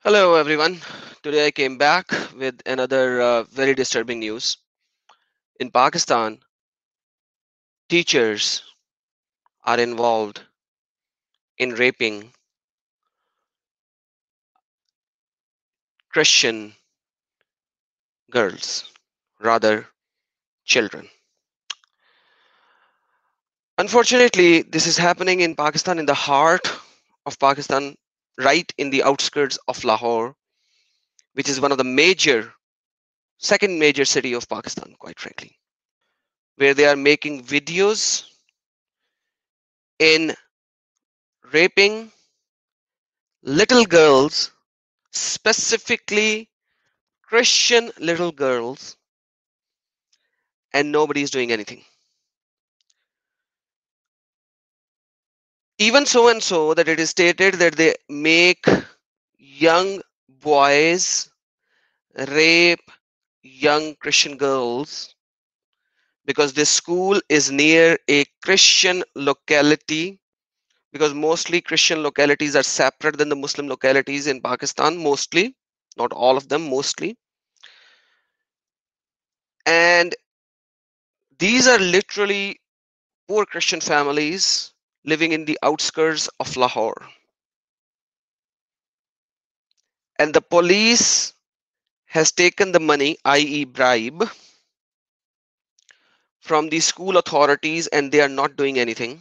Hello everyone. Today I came back with another very disturbing news. In Pakistan, teachers are involved in raping Christian girls, rather children. Unfortunately, this is happening in Pakistan, in the heart of Pakistan, right in the outskirts of Lahore, which is one of the second major city of Pakistan, quite frankly, where they are making videos in raping little girls, specifically Christian little girls, and nobody is doing anything. Even so and so that it is stated that they make young boys rape young Christian girls because this school is near a Christian locality, because mostly Christian localities are separate than the Muslim localities in Pakistan, mostly, not all of them, mostly. And these are literally poor Christian families living in the outskirts of Lahore. And the police has taken the money, i.e. bribe, from the school authorities, and they are not doing anything.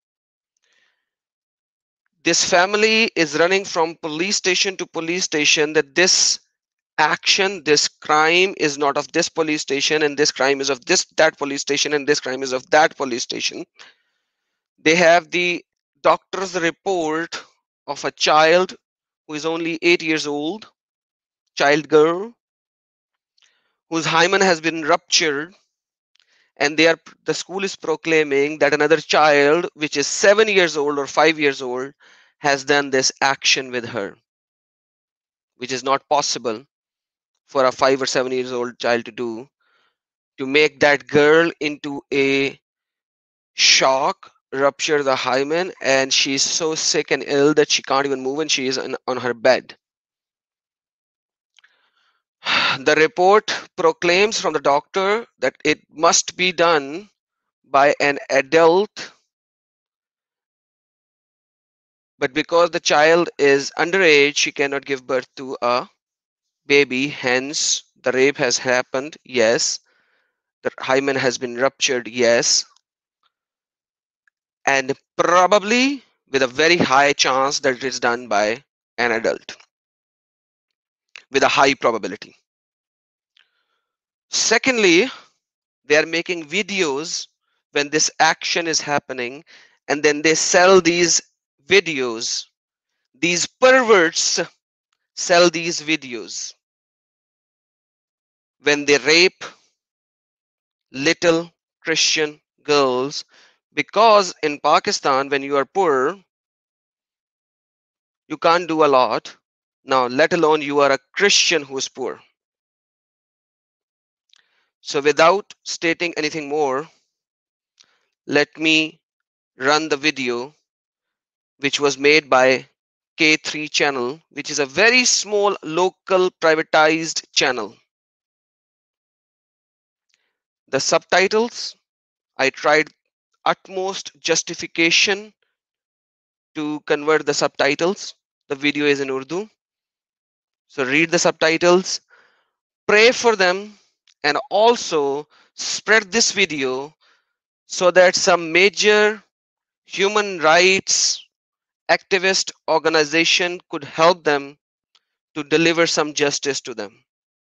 This family is running from police station to police station that this action, this crime is not of this police station, and this crime is of that police station, and this crime is of that police station. They have the doctor's report of a child who is only 8 years old, child girl, whose hymen has been ruptured, and the school is proclaiming that another child which is 7 years old or 5 years old has done this action with her, which is not possible for a 5 or 7 years old child to do, to make that girl into a shock, rupture the hymen, and she's so sick and ill that she can't even move, and she is on her bed. The report proclaims from the doctor that it must be done by an adult, but because the child is underage, she cannot give birth to a baby. Hence, the rape has happened, yes. The hymen has been ruptured, yes. And probably with a very high chance that it is done by an adult, with a high probability. Secondly, they are making videos when this action is happening, and then they sell these videos. These perverts sell these videos when they rape little Christian girls, because in Pakistan, when you are poor, you can't do a lot. Now, let alone you are a Christian who is poor. So without stating anything more, let me run the video which was made by K3 channel, which is a very small local privatized channel. The subtitles, I tried utmost justification to convert the subtitles. The video is in Urdu, so read the subtitles, pray for them, and also spread this video so that some major human rights activist organization could help them to deliver some justice to them.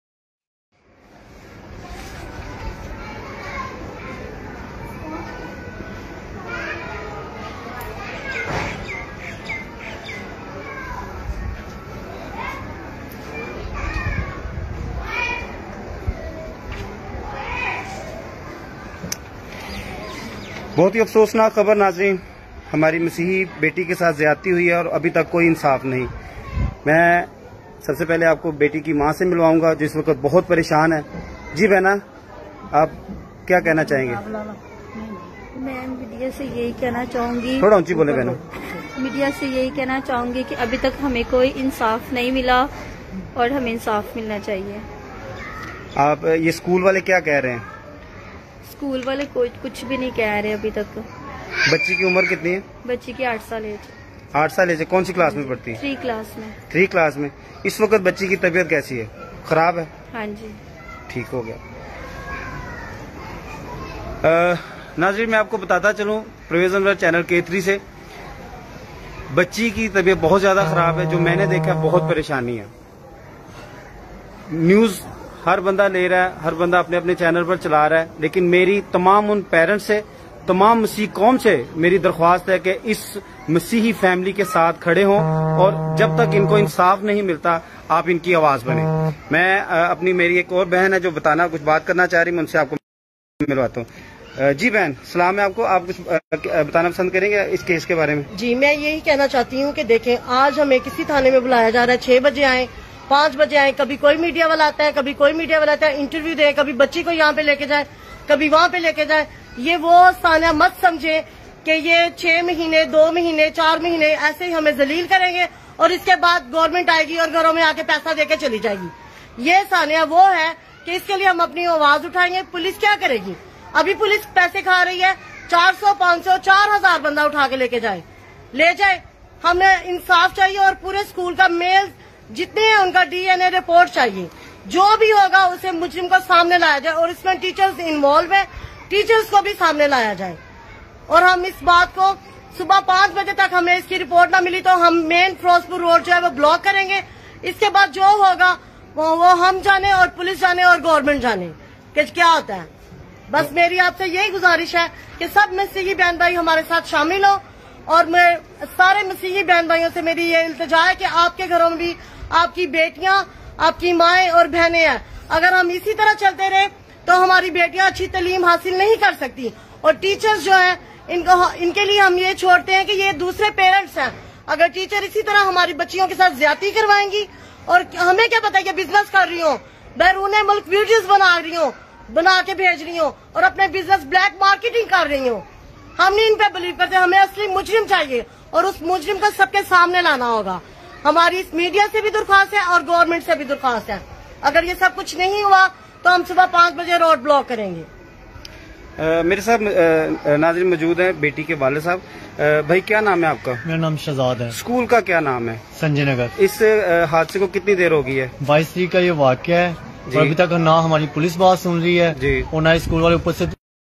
बहुत ही अफसोसनाक खबर नाज़रीन, हमारी मसीही बेटी के साथ ज्यादती हुई है और अभी तक कोई इंसाफ नहीं। मैं सबसे पहले आपको बेटी की मां से मिलवाऊंगा जो इस वक्त बहुत परेशान है। जी बहना, आप क्या कहना चाहेंगे? मैं मीडिया से यही कहना चाहूंगी, थोड़ा ऊंची बोले बहनों। मीडिया से यही कहना चाहूंगी कि अभी तक हमें कोई इंसाफ नहीं मिला और हमें इंसाफ मिलना चाहिए। आप ये स्कूल वाले क्या कह रहे हैं? स्कूल वाले कुछ भी नहीं कह रहे अभी तक। बच्ची की उम्र कितनी है? बच्ची की 8 साल एज। 8 साल एज। कौन सी क्लास में पढ़ती है? 3 क्लास में। 3 क्लास में। इस वक्त बच्ची की तबीयत कैसी है? खराब है? हाँ जी। ठीक हो गया। नाज़रीन, मैं आपको बताता चलूं परवेज़ अनवर चैनल K3 से, बच्ची की तबीयत बहुत ज्यादा खराब है। जो मैंने देखा बहुत परेशानी है। न्यूज हर बंदा ले रहा है, हर बंदा अपने अपने चैनल पर चला रहा है, लेकिन मेरी तमाम उन पेरेंट्स से, तमाम मसीह कौम से मेरी दरख्वास्त है कि इस मसीही फैमिली के साथ खड़े हों और जब तक इनको इंसाफ नहीं मिलता आप इनकी आवाज बने। मैं अपनी मेरी एक और बहन है जो कुछ बात करना चाह रही, मैं उनसे आपको मिलवाता हूँ। जी बहन, सलाम है आपको। आप कुछ बताना पसंद करेंगे इस केस के बारे में? जी, मैं यही कहना चाहती हूँ कि देखें, आज हमें किसी थाने में बुलाया जा रहा है, 6 बजे आए, 5 बजे आए, कभी कोई मीडिया वाला आता है, कभी कोई मीडिया वाला आता है, इंटरव्यू दे, कभी बच्ची को यहाँ पे लेके जाए, कभी वहाँ पे लेके जाए। ये वो सानिया मत समझे कि ये 6 महीने, 2 महीने, 4 महीने ऐसे ही हमें जलील करेंगे और इसके बाद गवर्नमेंट आएगी और घरों में आके पैसा देके चली जाएगी। ये सानिया वो है कि इसके लिए हम अपनी आवाज उठाएंगे। पुलिस क्या करेगी? अभी पुलिस पैसे खा रही है, 400, 500, 4000 बंदा उठा के लेके जाए, ले जाए। हमें इंसाफ चाहिए और पूरे स्कूल का मेल जितने हैं उनका DNA रिपोर्ट चाहिए। जो भी होगा उसे मुजरिम को सामने लाया जाए और इसमें टीचर्स इन्वॉल्व है, टीचर्स को भी सामने लाया जाए। और हम इस बात को सुबह 5 बजे तक हमें इसकी रिपोर्ट ना मिली तो हम मेन फिरोजपुर रोड जो है वो ब्लॉक करेंगे। इसके बाद जो होगा वो हम जाने और पुलिस जाने और गवर्नमेंट जाने कि क्या होता है। बस मेरी आपसे यही गुजारिश है कि सब मसीही बहन भाई हमारे साथ शामिल हो और मैं सारे मसीही बहन भाइयों से मेरी ये इल्तिजा है कि आपके घरों में भी आपकी बेटियां, आपकी माएं और बहनें हैं। अगर हम इसी तरह चलते रहे तो हमारी बेटियां अच्छी तालीम हासिल नहीं कर सकती। और टीचर्स जो है इनके लिए हम ये छोड़ते हैं कि ये दूसरे पेरेंट्स हैं। अगर टीचर इसी तरह हमारी बच्चियों के साथ ज्यादती करवाएंगी और हमें क्या पता कि बिजनेस कर रही हो, बैरून मुल्क वीडियोस बना रही हो, बना के भेज रही हो और अपने बिजनेस ब्लैक मार्केटिंग कर रही हो। हम नहीं इन पे बिलीव करते। हमें असली मुजरिम चाहिए और उस मुजरिम को सबके सामने लाना होगा। हमारी इस मीडिया से भी दरख्वास्त है और गवर्नमेंट से भी दरख्वास्त है। अगर ये सब कुछ नहीं हुआ तो हम सुबह 5 बजे रोड ब्लॉक करेंगे। मेरे साथ नाज़रीन मौजूद है बेटी के वाले साहब। भाई, क्या नाम है आपका? मेरा नाम शहजाद है। स्कूल का क्या नाम है? संजय नगर। इस हादसे को कितनी देर हो गई है? 22 तारीख का ये वाकया है और अभी तक ना हमारी पुलिस बात सुन रही है जी। और ना स्कूल वाले ऊपर से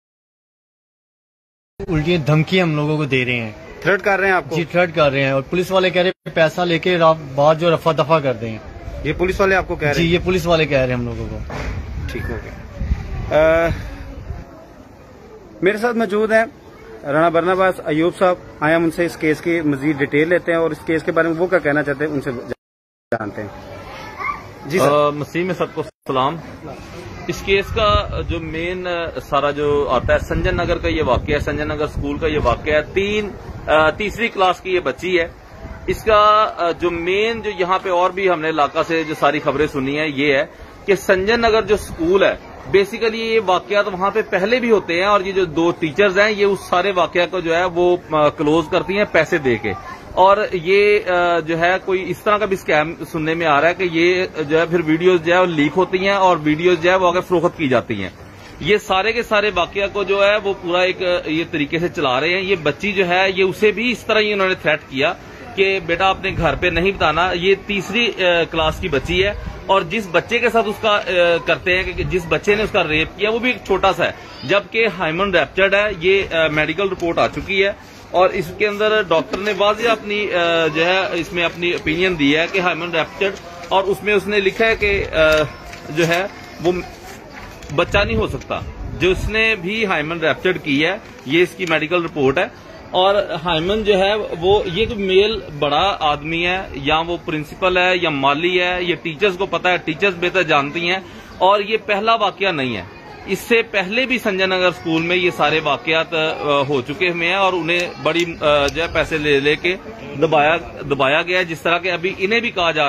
उल्टी धमकी हम लोगों को दे रहे हैं, थ्रेट कर रहे हैं आपको? जी, थ्रेट कर रहे हैं। और पुलिस वाले कह रहे हैं पैसा लेके बात जो रफा दफा कर दें। ये पुलिस वाले आपको कह रहे हैं? जी, ये पुलिस वाले कह रहे हैं हम लोगों को। ठीक हो गया। मेरे साथ मौजूद हैं राणा बरनाबास अयूब साहब। आए हम उनसे इस केस की मजीद डिटेल लेते हैं और इस केस के बारे में वो क्या कहना चाहते हैं उनसे जानते हैं। जी सर। मसीह में सबको सलाम। इस केस का जो मेन सारा जो आता है, संजय नगर का ये वाकया है, संजय नगर स्कूल का ये वाकया है। तीसरी क्लास की ये बच्ची है। इसका जो मेन जो यहाँ पे और भी हमने इलाका से जो सारी खबरें सुनी है ये है कि संजय नगर जो स्कूल है, बेसिकली ये वाकयात वहां पे पहले भी होते हैं और ये जो 2 टीचर्स हैं ये उस सारे वाकया को जो है वो क्लोज करती हैं पैसे दे के। और ये जो है कोई इस तरह का भी स्कैम सुनने में आ रहा है कि ये जो है फिर वीडियोस जो है वो लीक होती हैं और वीडियोस जो है वो आगे फरोख्त की जाती हैं। ये सारे के सारे वाकया को जो है वो पूरा एक ये तरीके से चला रहे हैं। ये बच्ची जो है ये उसे भी इस तरह ही उन्होंने थ्रेट किया कि बेटा अपने घर पे नहीं बताना। ये तीसरी क्लास की बच्ची है और जिस बच्चे के साथ उसका करते हैं कि जिस बच्चे ने उसका रेप किया वो भी एक छोटा सा है, जबकि हाइमन रैप्चर्ड है। ये मेडिकल रिपोर्ट आ चुकी है और इसके अंदर डॉक्टर ने वाज़ेह अपनी जो है इसमें अपनी ओपिनियन दी है कि हाइमन रैप्चर्ड, और उसमें उसने लिखा है कि जो है वो बच्चा नहीं हो सकता। जो उसने भी हाइमन रैप्चर्ड की है ये इसकी मेडिकल रिपोर्ट है। और हाइमन जो है वो ये तो मेल बड़ा आदमी है, या वो प्रिंसिपल है या माली है, ये टीचर्स को पता है, टीचर्स बेहतर जानती हैं। और ये पहला वाकया नहीं है, इससे पहले भी संजय नगर स्कूल में ये सारे वाकयात हो चुके हुए हैं और उन्हें बड़ी जो है पैसे ले लेके दबाया गया है। जिस तरह के अभी इन्हें भी कहा जा रहा है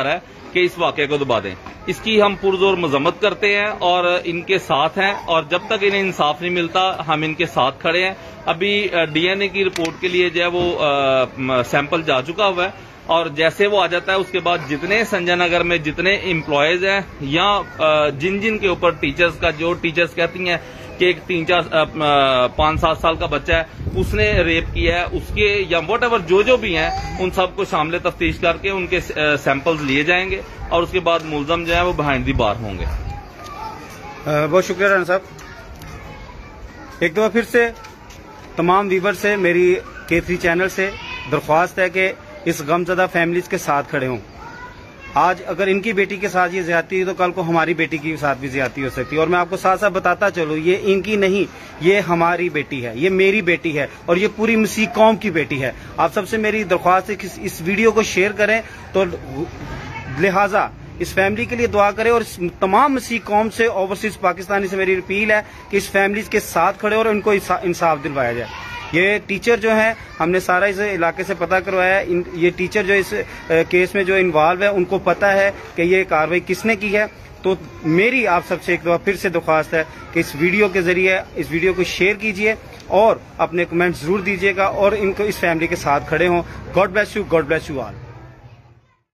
कि इस वाकये को दबा दें। इसकी हम पुरजोर मजम्मत करते हैं और इनके साथ हैं, और जब तक इन्हें इंसाफ नहीं मिलता हम इनके साथ खड़े हैं। अभी डीएनए की रिपोर्ट के लिए जो है वो सैंपल जा चुका हुआ है, और जैसे वो आ जाता है उसके बाद जितने संजय नगर में जितने एम्प्लॉयज हैं या जिन जिन के ऊपर टीचर्स का, जो टीचर्स कहती हैं कि एक 5-7 साल का बच्चा है उसने रेप किया है, उसके या वट एवर जो भी हैं उन सबको शामिल तफ्तीश करके उनके सैंपल्स लिए जाएंगे और उसके बाद मुलजम जो है वो बिहाइंड दी बार होंगे। बहुत शुक्रिया राना साहब। एक दफा फिर से तमाम व्यूवर से मेरी K3 चैनल से दरख्वास्त है कि इस गमज़दा फैमिलीज के साथ खड़े हों। आज अगर इनकी बेटी के साथ ये ज्यादती हुई तो कल को हमारी बेटी के साथ भी ज्यादती हो सकती है। और मैं आपको साथ साथ बताता चलूं, ये इनकी नहीं, ये हमारी बेटी है, ये मेरी बेटी है और ये पूरी मसीह कौम की बेटी है। आप सबसे मेरी दरख्वास्त है कि इस वीडियो को शेयर करें, तो लिहाजा इस फैमिली के लिए दुआ करें। और इस तमाम मसीह कौम से, ओवरसीज पाकिस्तानी से मेरी अपील है कि इस फैमिलीज के साथ खड़े और इनको इंसाफ दिलवाया जाए। ये टीचर जो है, हमने सारा इस इलाके से पता करवाया है, ये टीचर जो इस केस में जो इन्वॉल्व है उनको पता है कि ये कार्रवाई किसने की है। तो मेरी आप सबसे एक दफा फिर से दरख्वास्त है कि इस वीडियो के जरिए इस वीडियो को शेयर कीजिए और अपने कमेंट जरूर दीजिएगा और इनको, इस फैमिली के साथ खड़े हों। God bless you, God bless you all.